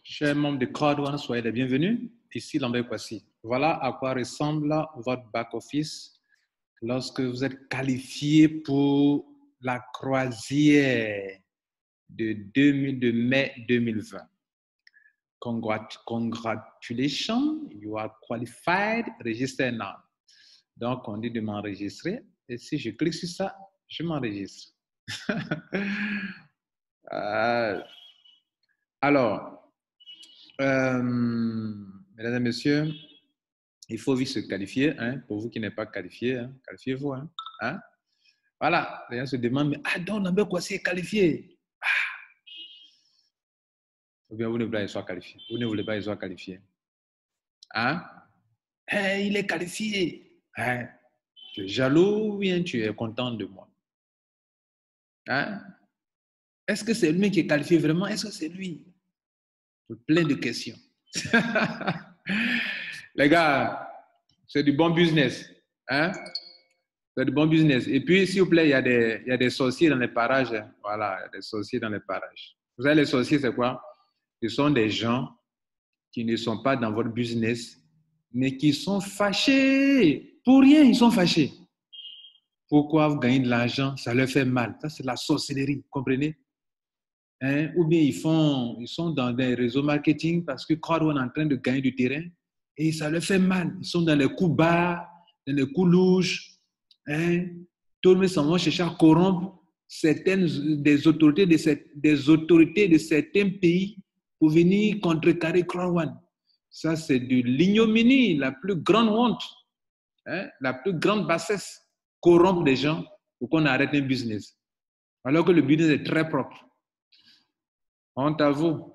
Chers membres de Crowd One, soyez les bienvenus. Ici Lambert Kwasi. Voilà à quoi ressemble votre back-office lorsque vous êtes qualifié pour la croisière de mai 2020. Congratulations, you are qualified, register now. Donc, on dit de m'enregistrer. Et si je clique sur ça, je m'enregistre. Alors, mesdames et messieurs, il faut vite se qualifier. Hein, pour vous qui n'êtes pas qualifiés, hein, qualifiez-vous. Hein. Voilà, les gens se demandent, mais donc, Lambert Kwasi est qualifié. Ou bien vous ne voulez pas qu'il soit qualifié. Vous ne voulez pas qu'il soit qualifié. Hein? Hey, il est qualifié. Hein? Tu es jaloux ou bien tu es content de moi? Hein? Est-ce que c'est lui qui est qualifié vraiment? Est-ce que c'est lui? Plein de questions. Les gars, c'est du bon business. Hein? C'est du bon business. Et puis, s'il vous plaît, il y a des sorciers dans les parages. Voilà, il y a des sorciers dans les parages. Vous savez, les sorciers, c'est quoi? Ce sont des gens qui ne sont pas dans votre business, mais qui sont fâchés. Pour rien, ils sont fâchés. Pourquoi vous gagnez de l'argent? Ça leur fait mal. Ça, c'est de la sorcellerie, comprenez? Hein? Ou bien ils sont dans des réseaux marketing parce que Crowd One est en train de gagner du terrain et ça leur fait mal. Ils sont dans les coups bas, dans les coups louches. Hein? Tout le monde s'en va chercher à corrompre des autorités de certains pays pour venir contrecarrer Crowd One. Ça, c'est de l'ignominie, la plus grande honte, hein? La plus grande bassesse. Corrompre des gens pour qu'on arrête un business. Alors que le business est très propre. Honte à vous.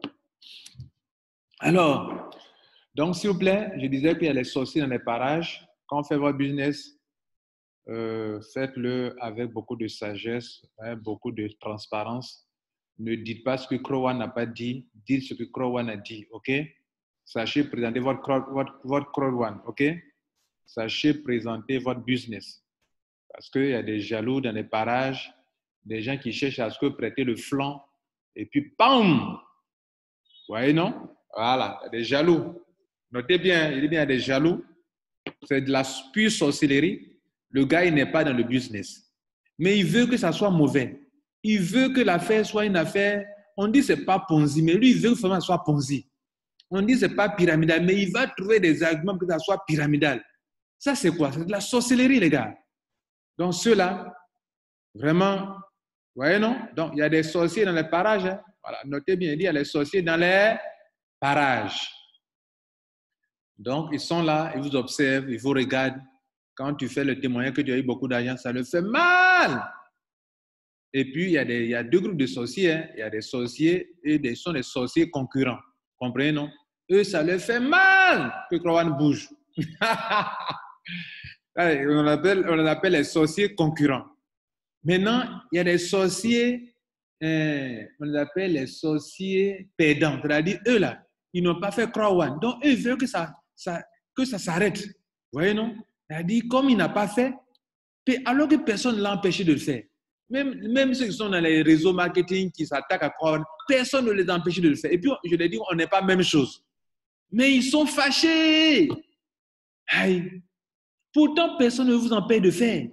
Alors, donc s'il vous plaît, je disais qu'il y a les sorciers dans les parages. Quand on fait votre business, faites-le avec beaucoup de sagesse, hein, beaucoup de transparence. Ne dites pas ce que Crowd One n'a pas dit, dites ce que Crowd One a dit, ok? Sachez présenter votre Crowd One, ok? Sachez présenter votre business. Parce qu'il y a des jaloux dans les parages, des gens qui cherchent à ce que prêter le flanc, et puis, bam! Vous voyez, non? Voilà, il y a des jaloux. Notez bien, il dit bien, il y a des jaloux. C'est de la pure sorcellerie. Le gars, il n'est pas dans le business. Mais il veut que ça soit mauvais. Il veut que l'affaire soit une affaire, on dit que ce n'est pas Ponzi, mais lui, il veut que ça soit Ponzi. On dit que ce n'est pas pyramidal, mais il va trouver des arguments pour que ça soit pyramidal. Ça, c'est quoi? C'est de la sorcellerie, les gars. Donc, ceux-là, vraiment, vous voyez, non? Donc, il y a des sorciers dans les parages. Hein? Voilà, notez bien, il y a les sorciers dans les parages. Donc, ils sont là, ils vous observent, ils vous regardent. Quand tu fais le témoignage que tu as eu beaucoup d'argent, ça leur fait mal. Et puis, il y a deux groupes de sorciers. Hein? Il y a des sorciers et des sorciers concurrents. Vous comprenez, non? Eux, ça leur fait mal que Crowd One bouge. On appelle les sorciers concurrents. Maintenant, il y a des sorciers, on les appelle les sorciers perdants. C'est-à-dire, eux là, ils n'ont pas fait Crowd One. Donc, eux, ils veulent que ça s'arrête. Vous voyez, non? C'est-à-dire, comme il n'a pas fait, alors que personne ne l'a empêché de le faire. Même ceux qui sont dans les réseaux marketing qui s'attaquent à Crowd One, personne ne les a empêchés de le faire. Et puis, je leur dis, on n'est pas la même chose. Mais ils sont fâchés. Aïe. Pourtant, personne ne vous empêche de faire.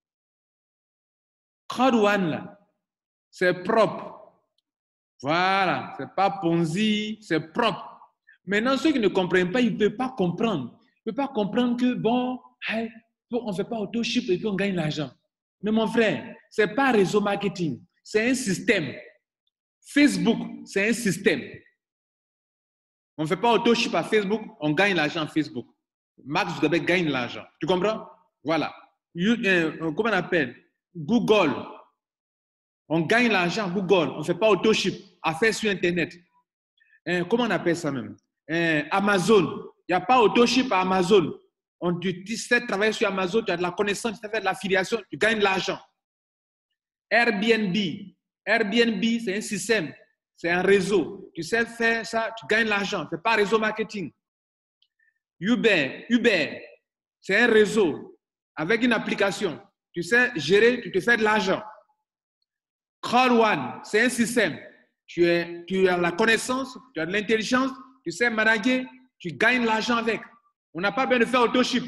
Crowd One, là, c'est propre. Voilà, c'est pas Ponzi, c'est propre. Maintenant, ceux qui ne comprennent pas, ils ne peuvent pas comprendre. Ils ne peuvent pas comprendre que, bon, on ne fait pas auto-ship et puis on gagne l'argent. Mais mon frère, ce n'est pas un réseau marketing, c'est un système. Facebook, c'est un système. On ne fait pas auto-ship à Facebook, on gagne l'argent à Facebook. Mark Zuckerberg gagne l'argent. Tu comprends? Voilà. Comment on appelle? Google. On gagne l'argent à Google. On ne fait pas auto-ship. Affaires sur Internet. Comment on appelle ça même? Amazon. Il n'y a pas auto-ship à Amazon. Tu sais travailler sur Amazon, tu as de la connaissance, tu sais faire de l'affiliation, tu gagnes de l'argent. Airbnb. Airbnb, c'est un système. C'est un réseau. Tu sais faire ça, tu gagnes de l'argent. Ce n'est pas un réseau marketing. Uber, c'est un réseau avec une application. Tu sais gérer, tu te fais de l'argent. Crowd One, c'est un système. tu as la connaissance, tu as de l'intelligence, tu sais manager, tu gagnes l'argent avec. On n'a pas besoin de faire autoship.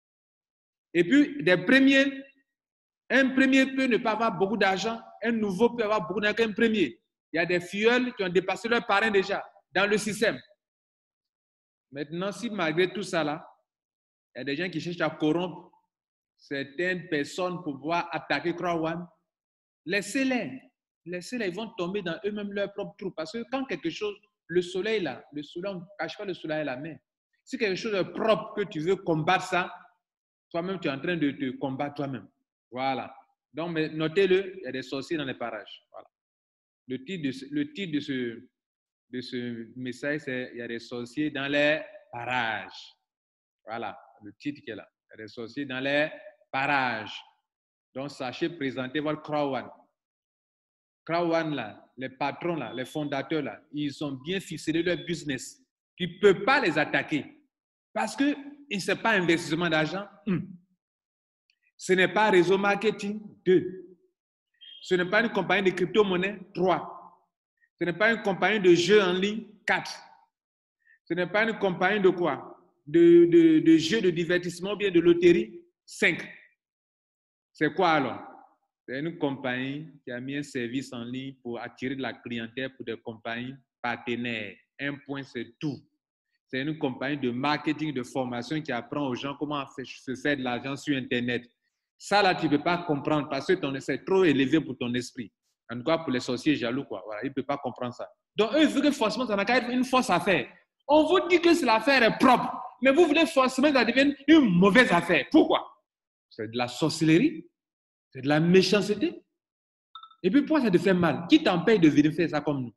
Et puis, un premier peut ne pas avoir beaucoup d'argent, un nouveau peut avoir beaucoup d'argent qu'un premier. Il y a des filleuls qui ont dépassé leur parrain déjà dans le système. Maintenant, si malgré tout ça, là, il y a des gens qui cherchent à corrompre certaines personnes pour pouvoir attaquer Croix-One, laissez-les. Laissez-les, ils vont tomber dans eux-mêmes leur propre trou. Parce que quand quelque chose, le soleil, on ne cache pas le soleil à la main. Si quelque chose est propre, que tu veux combattre ça, toi-même, tu es en train de te combattre toi-même. Voilà. Donc, notez-le, il y a des sorciers dans les parages. Voilà. Le titre de ce message, c'est « Il y a des sorciers dans les parages ». Voilà, le titre qui est là. Il y a des sorciers dans les parages. Donc, sachez présenter votre Croix-One. Croix-One, là, les patrons, là, les fondateurs, là, ils ont bien ficelé leur business. Tu ne peux pas les attaquer. Parce que ce n'est pas investissement d'argent. Ce n'est pas réseau marketing. 2. Ce n'est pas une compagnie de crypto-monnaie. 3. Ce n'est pas une compagnie de jeux en ligne. 4. Ce n'est pas une compagnie de quoi? De jeux de divertissement ou bien de loterie. 5. C'est quoi alors? C'est une compagnie qui a mis un service en ligne pour attirer de la clientèle pour des compagnies partenaires. Un point, c'est tout. C'est une compagnie de marketing, de formation qui apprend aux gens comment se faire de l'argent sur Internet. Ça, là, tu ne peux pas comprendre parce que c'est trop élevé pour ton esprit. En tout cas, pour les sorciers jaloux, quoi. Voilà, ils ne peuvent pas comprendre ça. Donc, eux, ils veulent que forcément, ça n'a qu'à être une fausse affaire. On vous dit que l'affaire est propre, mais vous voulez forcément que ça devienne une mauvaise affaire. Pourquoi? C'est de la sorcellerie, c'est de la méchanceté. Et puis, pourquoi ça te fait mal? Qui t'empêche de venir faire ça comme nous?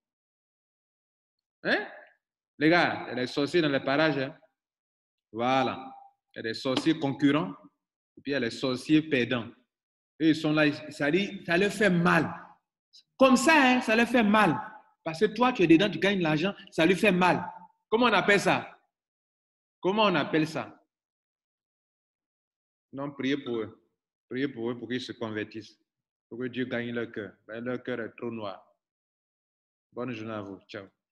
Hein? Les gars, il y a des sorciers dans les parages. Hein? Voilà. Il y a des sorciers concurrents et puis il y a les sorciers perdants. Et ils sont là, ça leur fait mal. Comme ça, hein, ça leur fait mal. Parce que toi, tu es dedans, tu gagnes de l'argent, ça lui fait mal. Comment on appelle ça? Comment on appelle ça? Non, priez pour eux. Priez pour eux pour qu'ils se convertissent. Pour que Dieu gagne leur cœur. Leur cœur est trop noir. Bonne journée à vous. Ciao.